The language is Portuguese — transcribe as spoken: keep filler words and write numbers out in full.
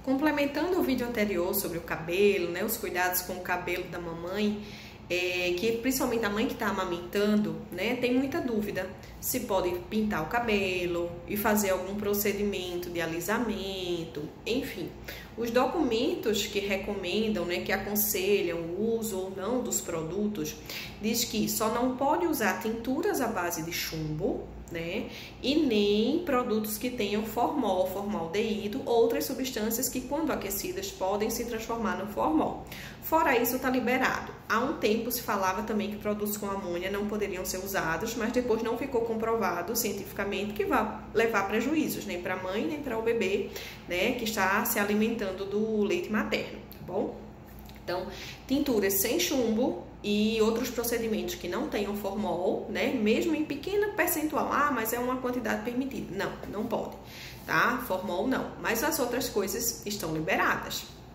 complementando o vídeo anterior sobre o cabelo, né, os cuidados com o cabelo da mamãe, é, que principalmente a mãe que está amamentando, né, tem muita dúvida se pode pintar o cabelo e fazer algum procedimento de alisamento, enfim. Os documentos que recomendam, né, que aconselham o uso ou não dos produtos, diz que só não pode usar tinturas à base de chumbo, né, e nem produtos que tenham formol, formaldeído, outras substâncias que, quando aquecidas, podem se transformar no formol. Fora isso, está liberado. Há um tempo se falava também que produtos com amônia não poderiam ser usados, mas depois não ficou comprovado cientificamente que vai levar prejuízos, nem para a mãe, nem para o bebê, né, que está se alimentando do leite materno, tá bom? Então, tinturas sem chumbo e outros procedimentos que não tenham formol, né, mesmo em pequeno percentual, ah, mas é uma quantidade permitida. Não, não pode, tá? Formol não, mas as outras coisas estão liberadas.